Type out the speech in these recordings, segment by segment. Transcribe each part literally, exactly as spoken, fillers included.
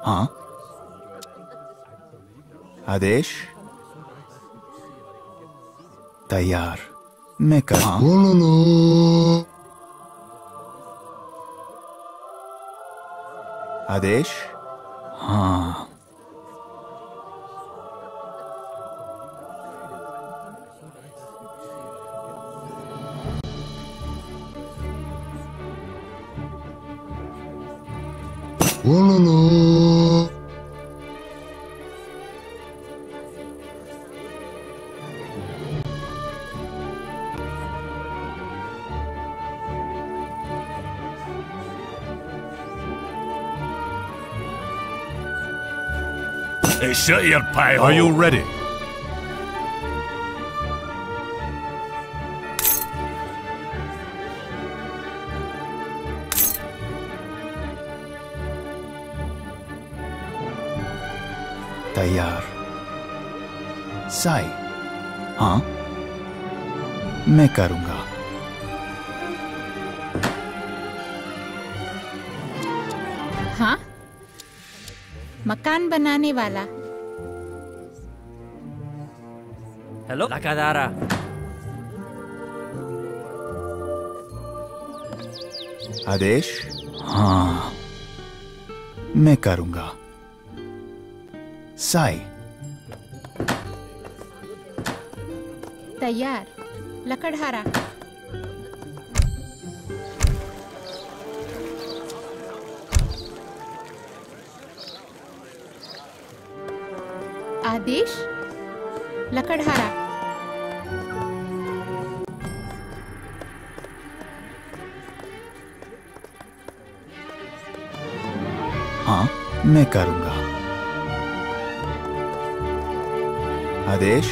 हाँ। आदेश। तैयार। मैं कर। हाँ। आदेश। हाँ। Are you ready? तैयार। साई। हाँ। मैं करूंगा। हाँ। मकान बनाने वाला। हेलो लकादारा। आदेश। हाँ। मैं करूंगा। साई। तैयार। लकड़हारा। आदेश। लकड़हारा। हाँ। मैं करूंगा। आदेश।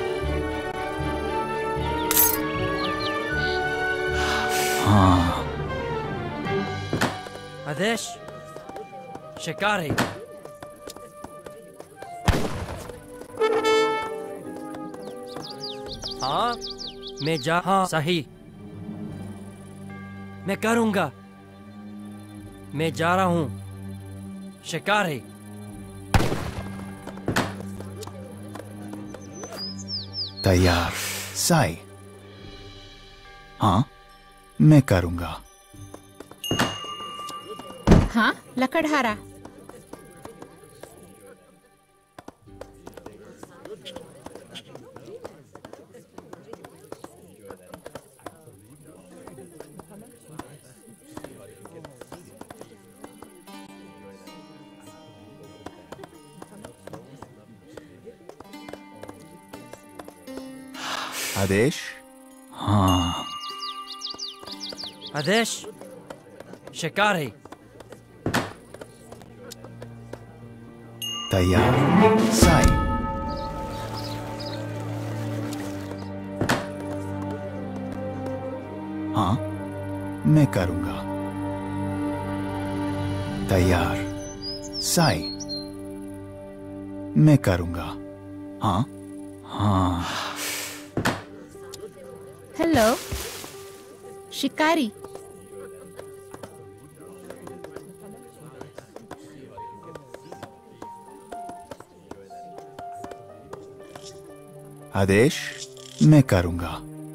हाँ। आदेश। शिकारी। हाँ। मैं जा। हाँ सही। मैं करूंगा। मैं जा रहा हूँ। शिकारी। तैयार। साई। हाँ। मैं करूंगा। हाँ। लकड़हारा। आदेश। हाँ। आदेश। शिकारी। तैयार। साई। हाँ। मैं करूंगा। तैयार। साई। मैं करूंगा। हाँ। हाँ। हेलो शिकारी। आदेश। मैं करूंगा।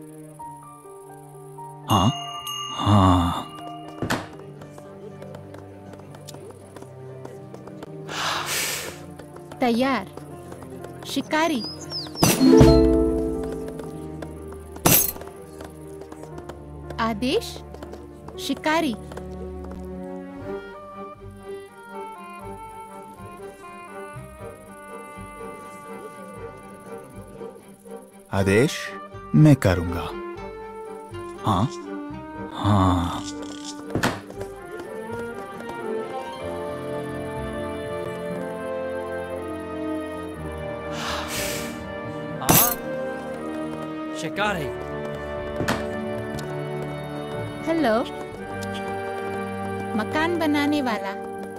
हाँ। हाँ। तैयार। शिकारी। आदेश। शिकारी। आदेश। मैं करूंगा। हाँ। हाँ। हाँ। शिकारी। हेलो मकान बनाने वाला।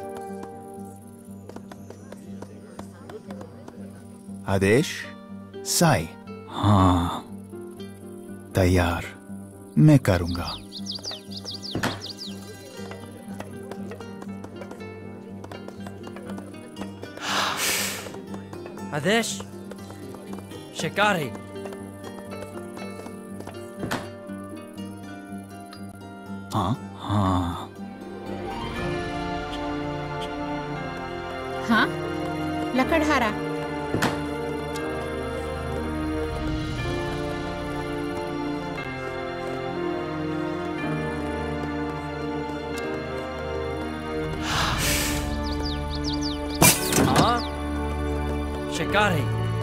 आदेश। साई। हाँ। तैयार। मैं करूंगा। आदेश शिकारी हाँ हाँ हाँ लकड़हारा हाँ शिकारी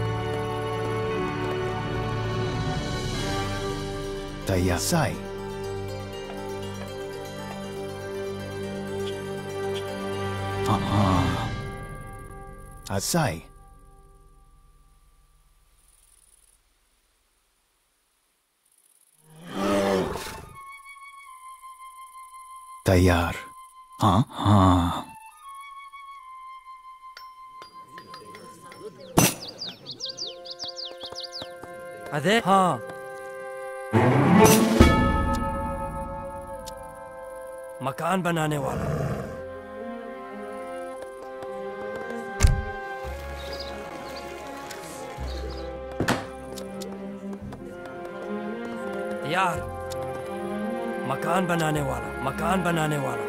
तैयार साई हाँ हाँ असाई तैयार हाँ हाँ आदेश हाँ मकान बनाने वाला यार मकान बनाने वाला मकान बनाने वाला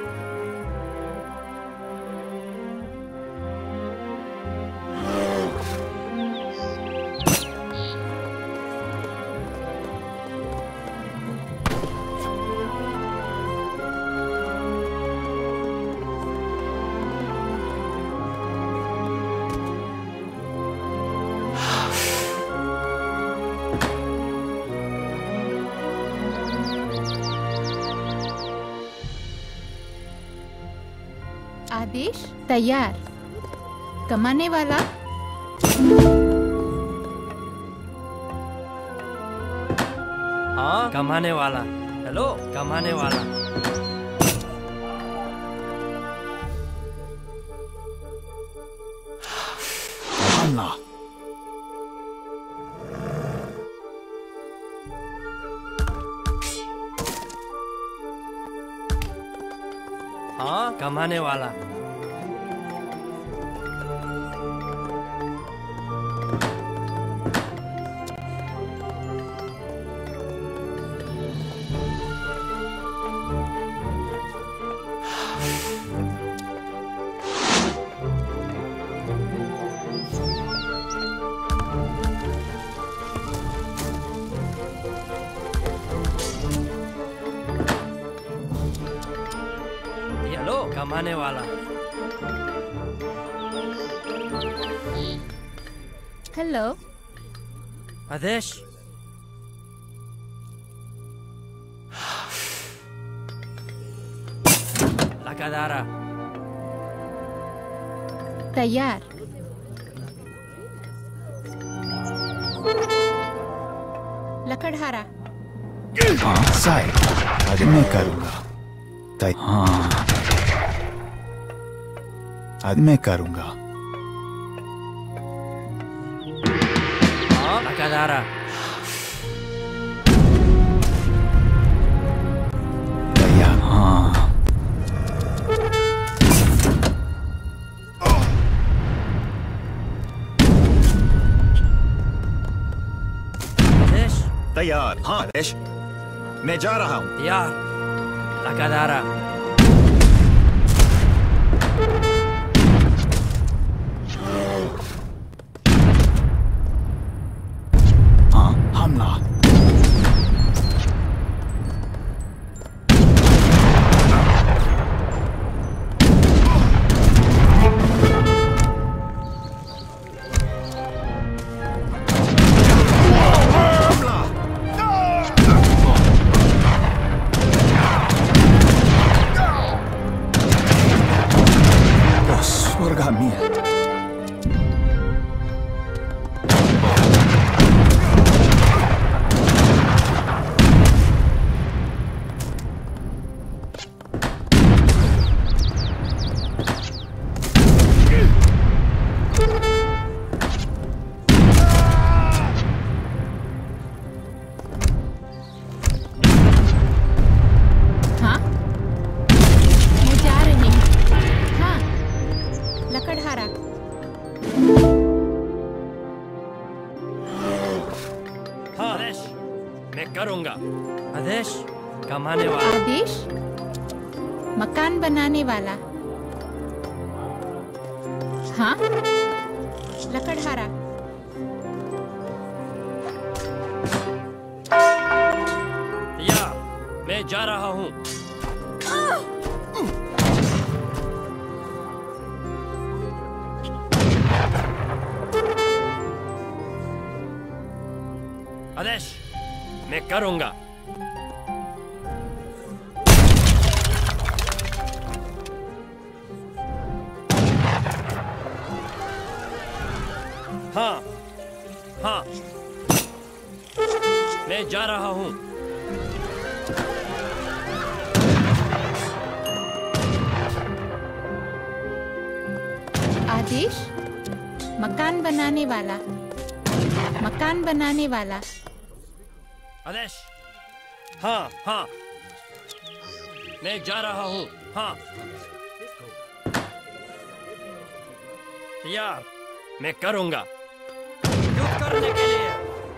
आदेश तैयार कमाने वाला हाँ कमाने वाला हेलो कमाने वाला हमला हाँ कमाने वाला हेलो कमाने वाला हेलो आदेश लकादारा तैयार लकड़हारा हाँ साई आज मैं करूँगा तै हाँ आज मैं करूँगा हाँ लकादारा तैयार हाँ आदेश तैयार हाँ आदेश मैं जा रहा हूँ यार लकादारा हाँ हमला स्वर्गामी मैं करूंगा। आदेश कमाने वाला। आदेश मकान बनाने वाला। हाँ लकड़हारा। या मैं जा रहा हूँ। आदेश मैं करूंगा। हाँ हाँ मैं जा रहा हूँ। आदेश मकान बनाने वाला। मकान बनाने वाला। आदेश हाँ हाँ मैं जा रहा हूँ। हाँ तैयार मैं करूंगा। युद्ध करने के लिए।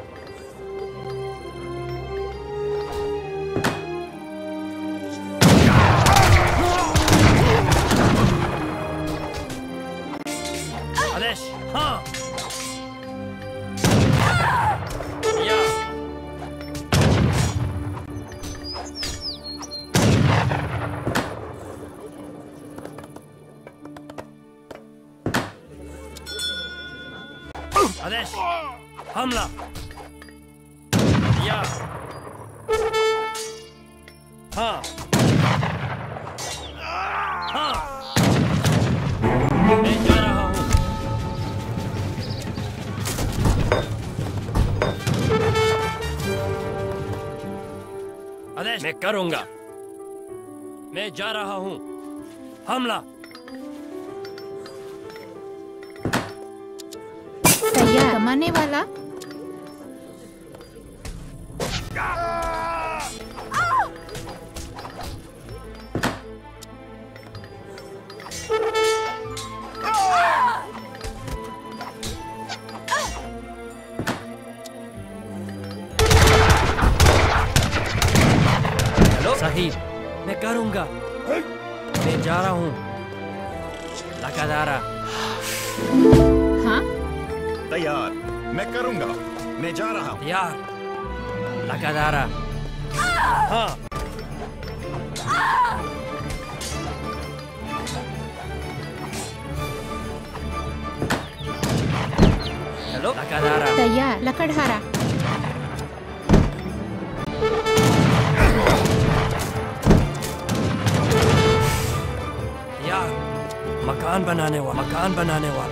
आदेश हाँ तैयार। आदेश हमला। या हाँ हाँ मैं जा रहा हूँ। आदेश मैं करूंगा। मैं जा रहा हूँ। हमला। तैयार कमाने वाला। हेलो सही मैं करूंगा। मैं जा रहा हूँ। लगातार। हाँ तैयार मैं करूंगा। मैं जा रहा हूँ। यार लगातार। हाँ हेलो लगातार। तैयार लकड़हारा। यार मकान बनाने वाला। मकान बनाने वाला।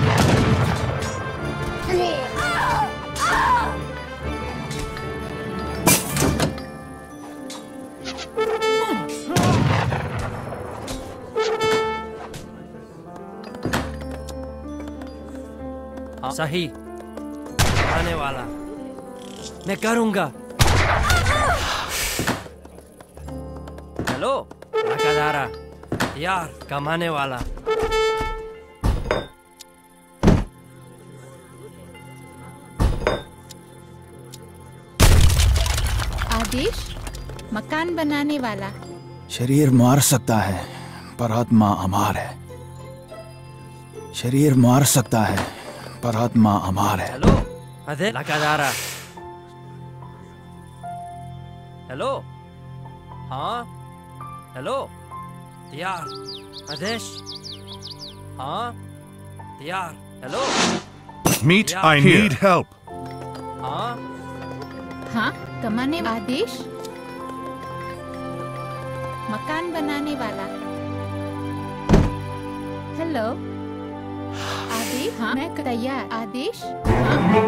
हाँ, सही आने वाला। मैं करूंगा। हेलो लगातार। यार कमाने वाला। आदेश मकान बनाने वाला। शरीर मार सकता है पर आत्मा अमर है। शरीर मार सकता है पर आत्मा अमर है। हेलो अरे लगातार। हेलो हाँ हेलो यार आदेश हाँ यार hello Meet, Yeah. I need help. हाँ हाँ कमाने आदेश मकान बनाने वाला। हेलो आदेश हाँ मैं तैयार। आदेश हाँ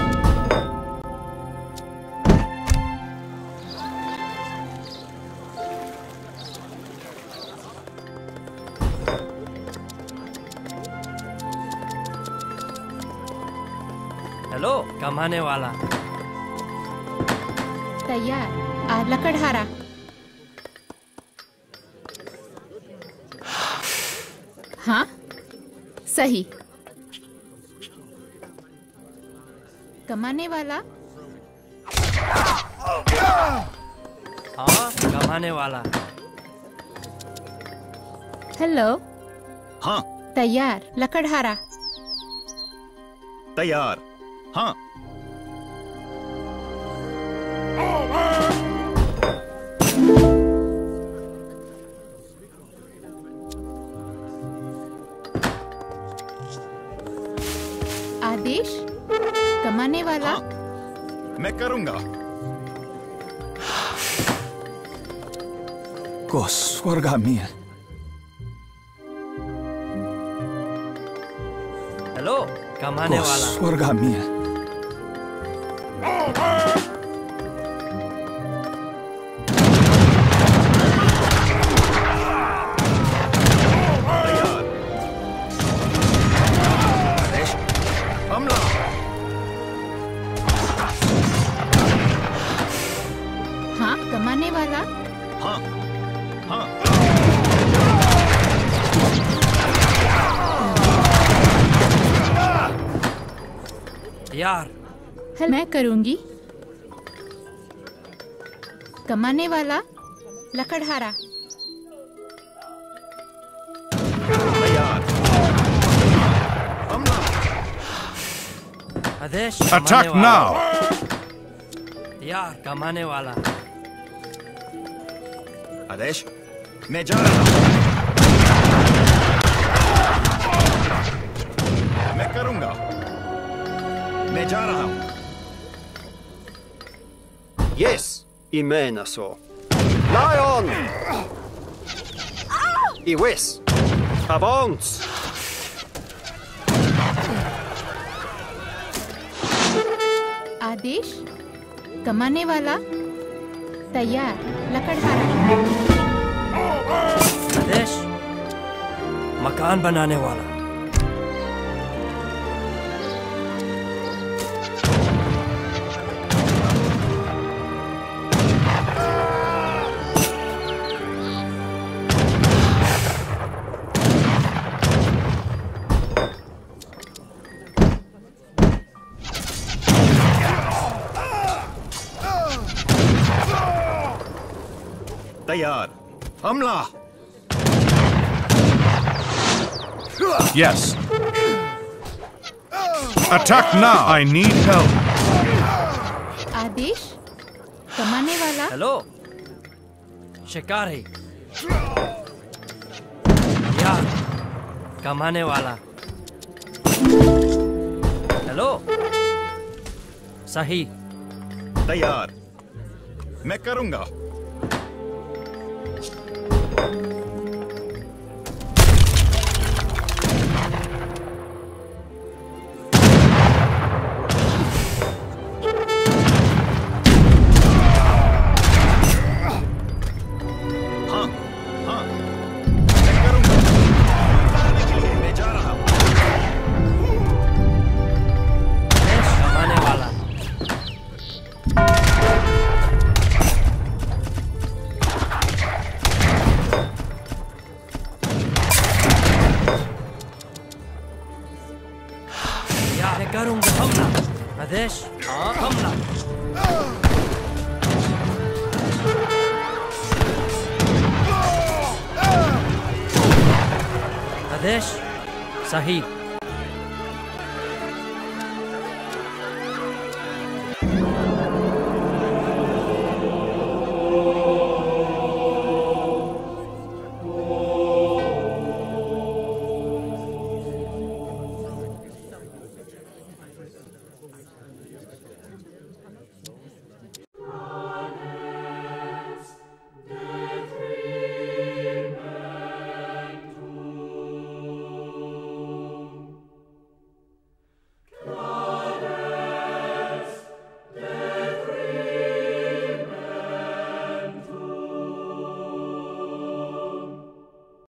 हेलो कमाने वाला। तैयार। आ लकड़हारा। हाँ सही कमाने वाला। हाँ, कमाने वाला। हेलो। हाँ। तैयार, लकड़हारा। तैयार। हाँ। आदेश, कमाने वाला। हाँ, मैं करूंगा। को स्वर्गामील। हेलो, कमाने को वाला। स्वर्गामील। तैयार। आदेश, हमला। हाँ, कमाने वाला। हाँ। हाँ। यार, हेल- मैं करूंगी। कमाने वाला, लकड़हारा। तैयार। हमला। आदेश। Attack कमाने वाला। now! यार, कमाने वाला। आदेश, मैं जा रहा हूं। मैं करूंगा। मैं जा रहा हूं। Yes, Imenaso. Lion! Iwis! Avance! आदेश, कमाने वाला। तैयार, लकड़हारा। आदेश, मकान बनाने वाला। तैयार। हमला। Yes. Attack now! I need help. आदेश, कमाने वाला। हेलो, शिकारी। यार, कमाने वाला। हेलो, सही। तैयार। मैं करूंगा। हाँ, हाँ, मैं करूंगा। करने के लिए मैं जा रहा हूं। आदेश, कमाने वाला। यार, मैं करूंगा। हमला। आदेश। हाँ, हमला। आदेश, सही।